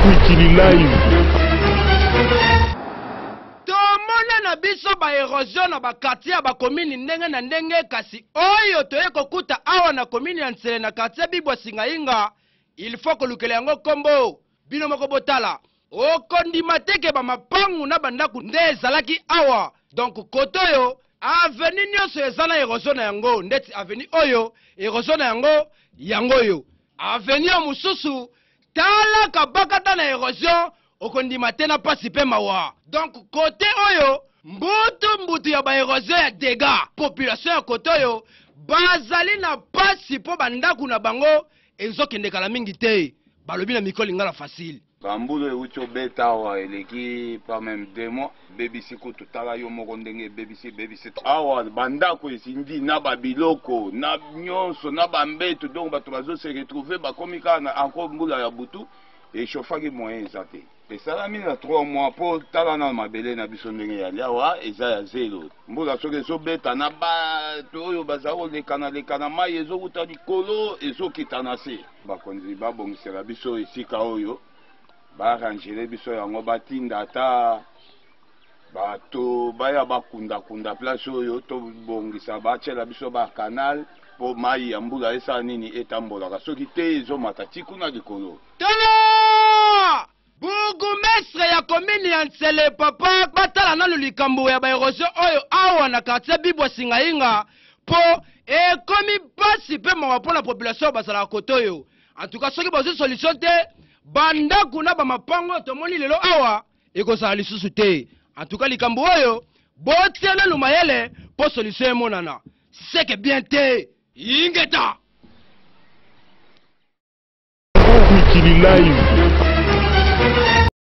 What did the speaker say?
Tomona na biso ba erosion na ba quartier ba commune ndenge na ndenge kasi oyo toye kokuta awa na commune ya Nsele na quartier Bibwa Singainga il faut que lukele yango kombo bino moko botala okondima teke ba mapangu na bandaku nde ezalaki awa donc kotoyo avenue nyonso eza na erosion na yango ndeti avenue oyo erosion na yango yo avenue mususu tala kabakata na erosion okondima tena pasi pe mawa donc côté oyo mbutu ya ba erosion ya dégâts population ya côté oyo bazali na pasi po bandaku na bango ezokende kala mingi te balobi na mikolo ngala facile Bambulo eucho beta wa eleki pas même 2 mois BBC ko tutala yo moko ndenge BBC awa bandako esindi na babiloko na nyonso na bambeto donc bato bazo se retrouver bakomika na encore mbula ya butu et chauffaki moyen ezate et ça la mis na 3 mois pour tala na mabele na biso ndenge ya liawa eza ya zero mbula soke so beta na bato oyo bazao lekana mai ezokuta likolo ezokitana se bakonzi babongisela biso esika oyo barangele biso yango batinda ata bato baya bakunda place oyo to bongisa bachela biso ba canal po mai ya mbula esa nini etambolaka soki te ezomata tikuna likolo tala bourgmestre ya commune ya Nsele papa batala nano likambo ya baerosion oyo awa na quartier Bibwa Singainga po ekomi pasi pe mawa pona population basala koto oyo en tout cas soki bazo solution te bandaku na bamapango tomoni lelo awa ekozala lisusu te en tout cas likambo oyo botiana lumayele po solution emonana seke bien te ingeta Live.